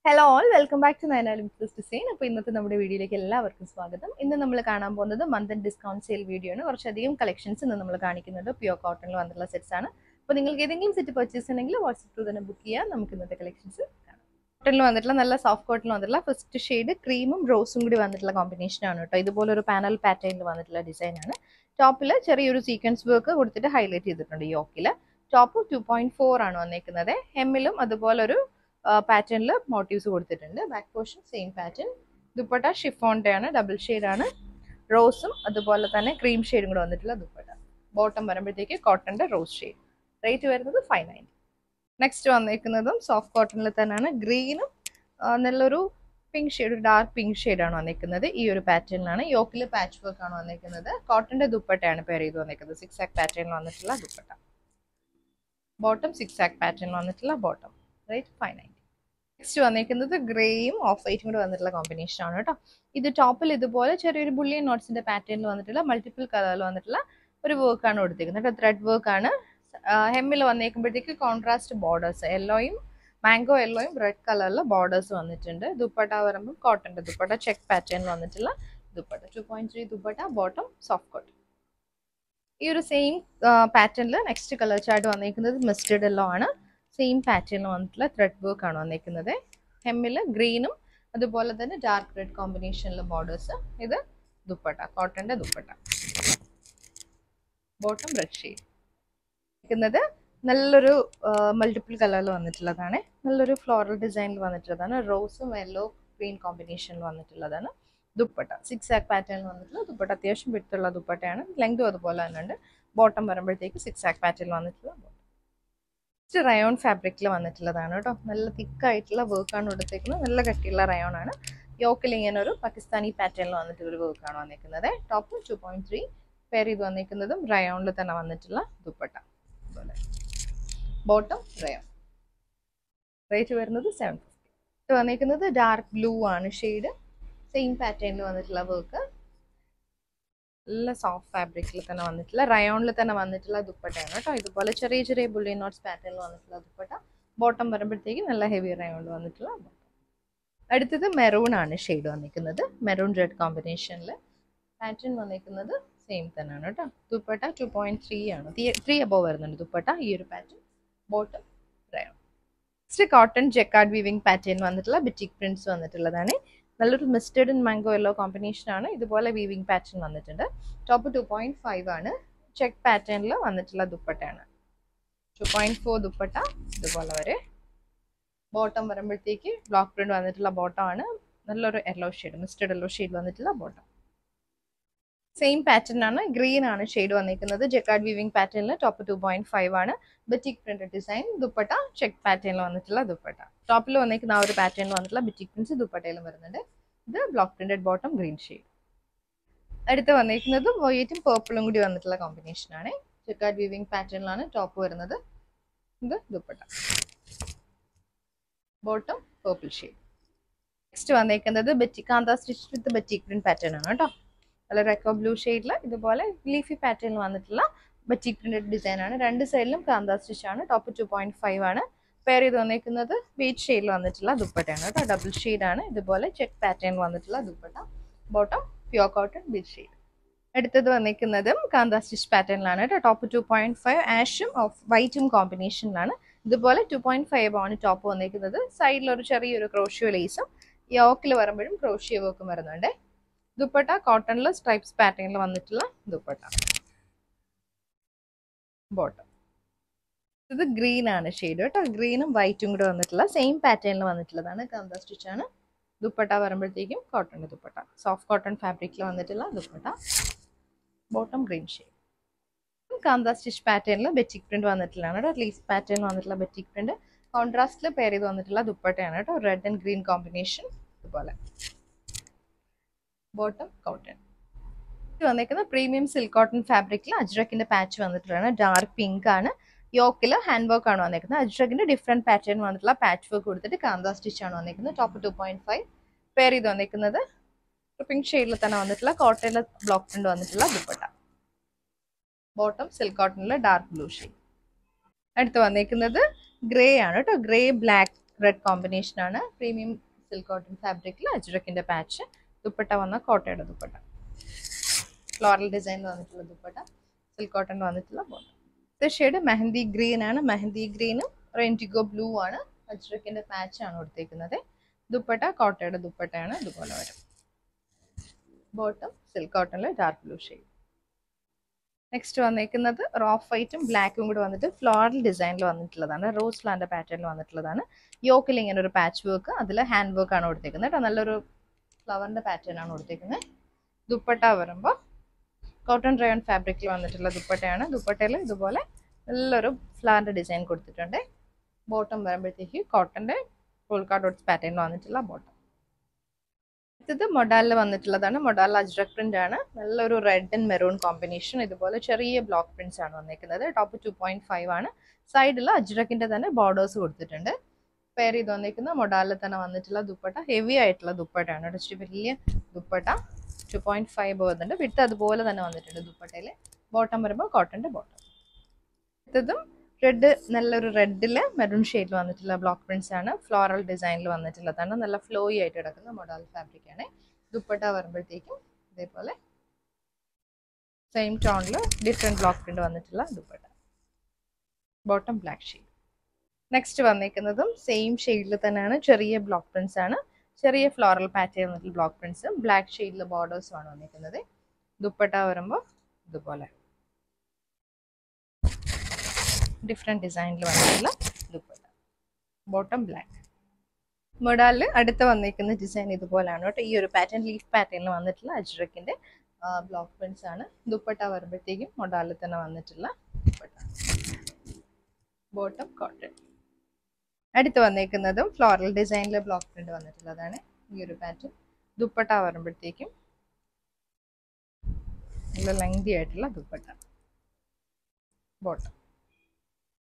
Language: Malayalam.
Hello all welcome back to നയനാലും ഡിസൈൻ. അപ്പോൾ ഇന്നത്തെ നമ്മുടെ വീഡിയോയിലേക്ക് എല്ലാവർക്കും സ്വാഗതം. ഇന്ന് നമ്മൾ കാണാൻ പോകുന്നത് മന്ത് ഡിസ്കൗണ്ട് സെയിൽ വീഡിയോ ആണ്. കുറച്ചധികം കളക്ഷൻസ് ഇന്ന് നമ്മൾ കാണിക്കുന്നത് പ്യുവർ കോട്ടണിൽ വന്നിട്ടുള്ള സെറ്റ്സ് ആണ്. അപ്പോൾ നിങ്ങൾക്ക് ഏതെങ്കിലും സെറ്റ് പർച്ചേസ് ഉണ്ടെങ്കിൽ വാട്സ്ആപ്പ് ത്രൂ തന്നെ ബുക്ക് ചെയ്യാം. നമുക്ക് ഇന്നത്തെ കളക്ഷൻസ് കാണാം. കോട്ടണിൽ വന്നിട്ടുള്ള നല്ല സോഫ്റ്റ് കോട്ടണിൽ വന്നിട്ടുള്ള ഫസ്റ്റ് ഷെയ്ഡ് ക്രീമും റോസും കൂടി വന്നിട്ടുള്ള കോമ്പിനേഷൻ ആണ് കേട്ടോ. ഇതുപോലെ ഒരു പാനൽ പാറ്റേണിൽ വന്നിട്ടുള്ള ഡിസൈൻ ആണ്. ടോപ്പിൽ ചെറിയൊരു സീക്വൻസ് വർക്ക് കൊടുത്തിട്ട് ഹൈലൈറ്റ് ചെയ്തിട്ടുണ്ട്. യോക്കിൽ ടോപ്പ് 2.4 ആണ് വന്നേക്കുന്നത്. ഹെമ്മിലും അതുപോലെ ഒരു പാറ്റേണിൽ മോട്ടീവ്സ് കൊടുത്തിട്ടുണ്ട്. Back portion same pattern. Dupatta ഷിഫോണിന്റെ ആണ്, ഡബിൾ ഷെയ്ഡ് ആണ്. റോസും അതുപോലെ തന്നെ ക്രീം ഷെയ്ഡും കൂടെ വന്നിട്ടുള്ള ദുപ്പട്ട. ബോട്ടം വരുമ്പോഴത്തേക്ക് കോട്ടന്റെ റോസ് ഷെയ്ഡ്. റേറ്റ് വരുന്നത് 590. നെക്സ്റ്റ് വന്നേക്കുന്നതും സോഫ്റ്റ് കോട്ടണിൽ തന്നെയാണ്. ഗ്രീനും നല്ലൊരു പിങ്ക് ഷെയ്ഡ്, ഡാർക്ക് പിങ്ക് ഷെയ്ഡാണ് വന്നേക്കുന്നത്. ഈ ഒരു പാറ്റേണിലാണ്. യോക്കിൽ പാച്ച് വർക്ക് ആണ് വന്നേക്കുന്നത്. കോട്ടന്റെ ദുപ്പട്ടയാണ് പെയർ ചെയ്ത് വന്നേക്കുന്നത്. 6 ആക്ക് പാറ്റേണിൽ വന്നിട്ടുള്ള ദുപ്പട്ട. ബോട്ടം 6 ആക്ക് പാറ്റേണിൽ വന്നിട്ടുള്ള ബോട്ടം. റേറ്റ് 590. നെക്സ്റ്റ് വന്നിരിക്കുന്നത് ഗ്രേയും ഓഫ് വൈറ്റും കൂടെ വന്നിട്ടുള്ള കോമ്പിനേഷൻ ആണ് കേട്ടോ. ഇത് ടോപ്പിൽ ഇതുപോലെ ചെറിയൊരു ബുള്ളിയൻ നോട്ട്സിന്റെ പാറ്റേണിൽ വന്നിട്ടുള്ള മൾട്ടിപ്പിൾ കളറിൽ വന്നിട്ടുള്ള ഒരു വർക്കാണ് കൊടുത്തിരിക്കുന്നത്. ത്രെഡ് വർക്ക് ആണ്. ഹെമ്മിൽ വന്നേക്കുമ്പോഴത്തേക്ക് കോൺട്രാസ്റ്റ് ബോർഡേഴ്സ്, യെല്ലോയും മാംഗോ യെല്ലോയും റെഡ് കളറിൽ ബോർഡേഴ്സ് വന്നിട്ടുണ്ട്. ദുപ്പട്ട വരുമ്പോൾ കോട്ടന്റെ ദുപ്പട്ട ചെക്ക് പാറ്റേണിൽ വന്നിട്ടുള്ള dupatta. 2.3 dupatta. Bottom soft cotton. ഈ ഒരു സെയിം പാറ്റേണിൽ നെക്സ്റ്റ് കളർ ചാർട്ട് വന്നിരിക്കുന്നത് മസ്റ്റേർഡ് യെല്ലോ ആണ്. സെയിം പാറ്റേണിൽ വന്നിട്ടുള്ള ത്രെഡ് വർക്ക് ആണ് വന്നിരിക്കുന്നത്. ഹെമ്മിൽ ഗ്രീനും അതുപോലെ തന്നെ ഡാർക്ക് റെഡ് കോമ്പിനേഷനിൽ ബോർഡേഴ്സ്. ഇത് ദുപ്പട്ട, കോട്ടന്റെ ദുപ്പട്ട. Bottom red shade. ഇരിക്കുന്നത് നല്ലൊരു മൾട്ടിപ്പിൾ കളറിൽ വന്നിട്ടുള്ളതാണ്. നല്ലൊരു ഫ്ലോറൽ ഡിസൈനിൽ വന്നിട്ടുള്ളതാണ്. റോസും യെല്ലോ ഗ്രീൻ കോമ്പിനേഷനിൽ വന്നിട്ടുള്ളതാണ്. ദുപ്പട്ട 6 ആക്ക് പാറ്റേണിൽ വന്നിട്ടുള്ള ദുപ്പട്ട. അത്യാവശ്യം വിട്ടുള്ള ദുപ്പട്ടയാണ്. ലെങ്തും അതുപോലെ തന്നെ ഉണ്ട്. ബോട്ടം വരുമ്പോഴത്തേക്ക് 6 ആക്ക് പാറ്റേണിൽ വന്നിട്ടുള്ള ബോട്ടം. റയോൺ ഫാബ്രിക്കിൽ വന്നിട്ടുള്ളതാണ് കേട്ടോ. നല്ല തിക്കായിട്ടുള്ള വർക്കാണ് കൊടുത്തേക്കുന്നത്. നല്ല കട്ടിയുള്ള റയോൺ ആണ്. യോക്കിൽ ഇങ്ങനെ ഒരു പാകിസ്ഥാനി പാറ്റേണിൽ വന്നിട്ടുള്ള ഒരു വർക്കാണ് വന്നിരിക്കുന്നത്. ടോപ്പ് 2.3 പെയർ ചെയ്ത് വന്നിരിക്കുന്നതും റയോണിൽ തന്നെ വന്നിട്ടുള്ള ദുപ്പട്ട. Bottom rayon. റേറ്റ് വരുന്നത് 750. വന്നിരിക്കുന്നത് ഡാർക്ക് ബ്ലൂ ആണ് ഷെയ്ഡ്. സെയിം പാറ്റേണിൽ വന്നിട്ടുള്ള വർക്ക്. നല്ല സോഫ്റ്റ് ഫാബ്രിക്കിൽ തന്നെ വന്നിട്ടുള്ള റയോണിൽ തന്നെ വന്നിട്ടുള്ള ദുപ്പട്ടയാണ് കേട്ടോ. ഇതുപോലെ ചെറിയ ചെറിയ ബുള്ളിയൻ നോട്ട്സ് പാറ്റേണിൽ വന്നിട്ടുള്ള ദുപ്പട്ട. ബോട്ടം വരുമ്പോഴത്തേക്ക് നല്ല ഹെവി റയോണിൽ വന്നിട്ടുള്ള ബോട്ടം. അടുത്തത് മെറൂൺ ആണ് ഷെയ്ഡ് വന്നിരിക്കുന്നത്. മെറൂൺ റെഡ് കോമ്പിനേഷനിൽ പാറ്റേൺ വന്നിരിക്കുന്നത് സെയിം തന്നെയാണ് കേട്ടോ. ദുപ്പട്ട 2.3 ആണ്. 3 അബോവ് വരുന്നുണ്ട് ദുപ്പട്ട. ഈ ഒരു pattern. Bottom rayon. Next cotton jacquard weaving pattern വന്നിട്ടുള്ള ബിറ്റിക് പ്രിന്റ്സ് വന്നിട്ടുള്ളതാണ്. നല്ലൊരു mustard and mango yellow combination ആണ്. ഇതുപോലെ വീവിംഗ് പാറ്റേൺ വന്നിട്ടുണ്ട്. ടോപ്പ് 2.5 ആണ്. ചെക്ക് പാറ്റേണിൽ വന്നിട്ടുള്ള ദുപ്പട്ടയാണ്. 2.4 ദുപ്പട്ട. ഇതുപോലെ വരെ. ബോട്ടം വരുമ്പോഴത്തേക്ക് ബ്ലോക്ക് പ്രിന്റ് വന്നിട്ടുള്ള ബോട്ടം ആണ്. നല്ലൊരു yellow shade, mustard yellow shade വന്നിട്ടുള്ള ബോട്ടം. സെയിം പാറ്റേൺ ആണ്. ഗ്രീൻ ആണ് ഷെയ്ഡ് വന്നിരിക്കുന്നത്. ജെക്കാർഡ് വീവിംഗ് പാറ്റേണിൽ ടോപ്പ് 2.5 ആണ്. Batik print design. Dupatta check പാറ്റേണിൽ വന്നിട്ടുള്ള ദുപ്പട്ട. ടോപ്പിൽ വന്നിരിക്കുന്ന ആ ഒരു പാറ്റേണിൽ വന്നിട്ടുള്ള ബറ്റിക് പ്രിന്റ്സ് ദുപ്പട്ടയിലും വരുന്നുണ്ട്. ഇത് block printed bottom green shade. അടുത്ത് വന്നിരിക്കുന്നത് വൈറ്റും പേർപ്പിളും കൂടി വന്നിട്ടുള്ള കോമ്പിനേഷൻ ആണ്. ജെക്കാർഡ് വീവിംഗ് പാറ്റേണിലാണ് ടോപ്പ് വരുന്നത്. ഇത് dupatta. Bottom purple shade. Next വന്നിരിക്കുന്നത് kantha stitch with batik print pattern ആണ് കേട്ടോ. നല്ല റെക്കോ ബ്ലൂ ഷെയ്ഡിൽ ഇതുപോലെ ലീഫി പാറ്റേണിൽ വന്നിട്ടുള്ള ബറ്റിക് പ്രിന്റഡ് ഡിസൈൻ ആണ്. രണ്ട് സൈഡിലും കാന്ത സ്റ്റിച്ച് ആണ്. ടോപ്പ് 2.5 ആണ്. പെയർ ചെയ്ത് വന്നിരിക്കുന്നത് ബീച്ച് ഷെയ്ഡിൽ വന്നിട്ടുള്ള ദുപ്പട്ടയാണ് കേട്ടോ. ഡബിൾ ഷെയ്ഡ് ആണ്. ഇതുപോലെ ചെക്ക് പാറ്റേൺ വന്നിട്ടുള്ള dupatta. Bottom pure cotton beach shade. അടുത്തത് വന്നിരിക്കുന്നതും കാന്ത സ്റ്റിച്ച് പാറ്റേണിലാണ് കേട്ടോ. ടോപ്പ് 2.5 ആഷും ഓഫ് വൈറ്റും കോമ്പിനേഷനിലാണ്. ഇതുപോലെ 2.5 ആണ് ടോപ്പ് വന്നിരിക്കുന്നത്. സൈഡിൽ ഒരു ചെറിയൊരു ക്രോഷ്യോ ലേസും യോക്കിൽ വരുമ്പോഴും ക്രോഷ്യോ വർക്കും വരുന്നുണ്ട്. ദുപ്പട്ട കോട്ടണിൽ സ്ട്രൈപ്സ് പാറ്റേണിൽ വന്നിട്ടുള്ള ദുപ്പട്ട. ബോട്ടം. ഇത് ഗ്രീൻ ആണ് ഷെയ്ഡ് കേട്ടോ. ഗ്രീനും വൈറ്റും കൂടെ വന്നിട്ടുള്ള സെയിം പാറ്റേണിൽ വന്നിട്ടുള്ളതാണ്. കാന്ത സ്റ്റിച്ച് ആണ്. ദുപ്പട്ട വരുമ്പോഴത്തേക്കും കോട്ടൺ ദുപ്പട്ട. സോഫ്റ്റ് കോട്ടൺ ഫാബ്രിക്കിൽ വന്നിട്ടുള്ള dupatta. Bottom green shade. Kantha stitch പാറ്റേണിൽ ബെറ്റിക് പ്രിന്റ് വന്നിട്ടുള്ളതാണ് കേട്ടോ. ലീസ് പാറ്റേണിൽ വന്നിട്ടുള്ള ബെറ്റിക് പ്രിന്റ്. കോൺട്രാസ്റ്റിൽ പെയർ ചെയ്ത് വന്നിട്ടുള്ള ദുപ്പട്ടയാണ് കേട്ടോ. Red and green combination. ഇതുപോലെ. Bottom cotton. ഇത് വന്നിരിക്കുന്ന പ്രീമിയം സിൽക്ക് കോട്ടൺ ഫാബ്രിക്കിൽ അജ്രക്കിന്റെ പാച്ച് വന്നിട്ടുള്ളതാണ്. ഡാർക്ക് പിങ്ക് ആണ്. യോക്കിൽ ഹാൻഡ് വർക്ക് ആണ് വന്നിരിക്കുന്നത്. അജ്രക്കിന്റെ ഡിഫറെന്റ് പാറ്റേൺ വന്നിട്ടുള്ള പാച്ച് വർക്ക് കൊടുത്തിട്ട് കാന്ത സ്റ്റിച്ച് ആണ് വന്നിരിക്കുന്നത്. ടോപ്പ് 2.5 പെയർ ചെയ്ത് വന്നിരിക്കുന്നത് പിങ്ക് ഷെയ്ഡിൽ തന്നെ വന്നിട്ടുള്ള കോട്ടണിൽ ബ്ലോക്ക് പ്രിന്റ് വന്നിട്ടുള്ള ദുപ്പട്ട. ബോട്ടം സിൽക്ക് കോട്ടണിൽ ഡാർക്ക് ബ്ലൂ ഷെയ്ഡ്. അടുത്ത് വന്നിരിക്കുന്നത് ഗ്രേ ആണ് കേട്ടോ. ഗ്രേ ബ്ലാക്ക് റെഡ് കോമ്പിനേഷൻ ആണ്. പ്രീമിയം സിൽക്ക് കോട്ടൺ ഫാബ്രിക്കിൽ അജ്രക്കിന്റെ പാച്ച്. ദുപ്പട്ട വന്ന കോട്ടയുടെ ദുപ്പട്ട, ഫ്ലോറൽ ഡിസൈനിൽ വന്നിട്ടുള്ള ദുപ്പട്ട, സിൽക്ക് കോട്ടൺ വന്നിട്ടുള്ള ബോട്ടം. ഇത് ഷെയ്ഡ് മെഹന്തി ഗ്രീൻ ആണ്. മെഹന്തി ഗ്രീനും ഇൻഡിഗോ ബ്ലൂ ആണ്. അജ്രക്കിന്റെ പാച്ച് ആണ് കൊടുത്തേക്കുന്നത്. ദുപ്പട്ട കോട്ടയുടെ ദുപ്പട്ടയാണ്, ഇതുപോലെ വരും. ബോട്ടം സിൽക്ക് കോട്ടണിൽ ഡാർക്ക് ബ്ലൂ ഷെയ്ഡ്. നെക്സ്റ്റ് വന്നേക്കുന്നത് ഓഫ് വൈറ്റും ബ്ലാക്കും കൂടി വന്നിട്ട് ഫ്ലോറൽ ഡിസൈനിൽ വന്നിട്ടുള്ളതാണ്. റോസ് പ്ലാന്റ് പാറ്റേണിൽ വന്നിട്ടുള്ളതാണ്. യോക്കിൽ ഇങ്ങനെ ഒരു പാച്ച് വർക്ക്, അതിൽ ഹാൻഡ് വർക്ക് ആണ് കൊടുത്തേക്കുന്നത് കേട്ടോ. നല്ലൊരു ഫ്ലവറിന്റെ പാറ്റേൺ ആണ് കൊടുത്തേക്കുന്നത്. ദുപ്പട്ട വരുമ്പോൾ കോട്ടൺ റയോൺ ഫാബ്രിക്കിൽ വന്നിട്ടുള്ള ദുപ്പട്ടയാണ്. ദുപ്പട്ടയിൽ ഇതുപോലെ നല്ലൊരു ഫ്ലവറിന്റെ ഡിസൈൻ കൊടുത്തിട്ടുണ്ട്. ബോട്ടം വരുമ്പോഴത്തേക്ക് കോട്ടന്റെ പോൾക്ക ഡോട്ട്സ് പാറ്റേണിൽ വന്നിട്ടുള്ള ബോട്ടം. ഇത് മൊഡാലിൽ വന്നിട്ടുള്ളതാണ്. മൊഡാൽ അജ്രക് പ്രിന്റ് ആണ്. നല്ലൊരു റെഡ് ആൻഡ് മെറൂൺ കോമ്പിനേഷൻ. ഇതുപോലെ ചെറിയ ബ്ലോക്ക് പ്രിന്റ്സ് ആണ് വന്നിരിക്കുന്നത്. ടോപ്പ് 2.5 ആണ്. സൈഡിൽ അജ്രക്കിന്റെ തന്നെ ബോർഡേഴ്സ് കൊടുത്തിട്ടുണ്ട്. പെയർ ചെയ്ത് വന്നിരിക്കുന്ന മൊഡാലിൽ തന്നെ വന്നിട്ടുള്ള ദുപ്പട്ട ഹെവി ആയിട്ടുള്ള ദുപ്പട്ടയാണ്. ഇച്ചിരി വലിയ ദുപ്പട്ട 2.5 പോകുന്നുണ്ട്. വിട്ട് അതുപോലെ തന്നെ വന്നിട്ടുണ്ട് ദുപ്പട്ടയിൽ. ബോട്ടം വരുമ്പോൾ കോട്ടന്റെ ബോട്ടം. ഇതും റെഡ്, നല്ലൊരു റെഡില് മെറൂൺ ഷെയ്ഡിൽ വന്നിട്ടുള്ള ബ്ലോക്ക് പ്രിന്റ്സ് ആണ്. ഫ്ലോറൽ ഡിസൈനിൽ വന്നിട്ടുള്ളതാണ്. നല്ല ഫ്ലോയി ആയിട്ട് കിടക്കുന്ന മൊഡാൽ ഫാബ്രിക് ആണ്. ദുപ്പട്ട വരുമ്പോഴത്തേക്കും ഇതേപോലെ സെയിം ടോണിൽ ഡിഫറെന്റ് ബ്ലോക്ക് പ്രിന്റ് വന്നിട്ടുള്ള dupatta. Bottom black shade. Next വന്നിരിക്കുന്നതും സെയിം ഷെയ്ഡിൽ തന്നെയാണ്. ചെറിയ ബ്ലോക്ക് പ്രിന്റ്സ് ആണ്. ചെറിയ ഫ്ലോറൽ പാറ്റേൺ വന്നിട്ടുള്ള ബ്ലോക്ക് പ്രിന്റ്സും ബ്ലാക്ക് ഷെയ്ഡിലെ ബോർഡേഴ്സും ആണ് വന്നിരിക്കുന്നത്. ദുപ്പട്ട വരുമ്പോൾ ഇതുപോലെ ഡിഫറെന്റ് ഡിസൈനിൽ വന്നിട്ടുള്ള ദുപ്പട്ട. Bottom black. മൊഡാലിൽ അടുത്ത് വന്നിരിക്കുന്ന ഡിസൈൻ ഇതുപോലെയാണ് കേട്ടോ. ഈ ഒരു പാറ്റേൺ ലീഫ് പാറ്റേണിൽ വന്നിട്ടുള്ള അജ്രക്കിന്റെ ബ്ലോക്ക് പ്രിന്റ്സ് ആണ്. ദുപ്പട്ട വരുമ്പോഴത്തേക്കും മൊഡാലിൽ തന്നെ വന്നിട്ടുള്ള ദുപ്പട്ട. Bottom cotton. അടുത്ത് വന്നിരിക്കുന്നതും ഫ്ലോറൽ ഡിസൈനിലെ ബ്ലോക്ക് പ്രിന്റ് വന്നിട്ടുള്ളതാണ്. ഈ ഒരു പാറ്റേൺ. ദുപ്പട്ട വരുമ്പോഴത്തേക്കും നല്ല ലെങ്തി ആയിട്ടുള്ള ദുപ്പട്ട. ബോട്ടം.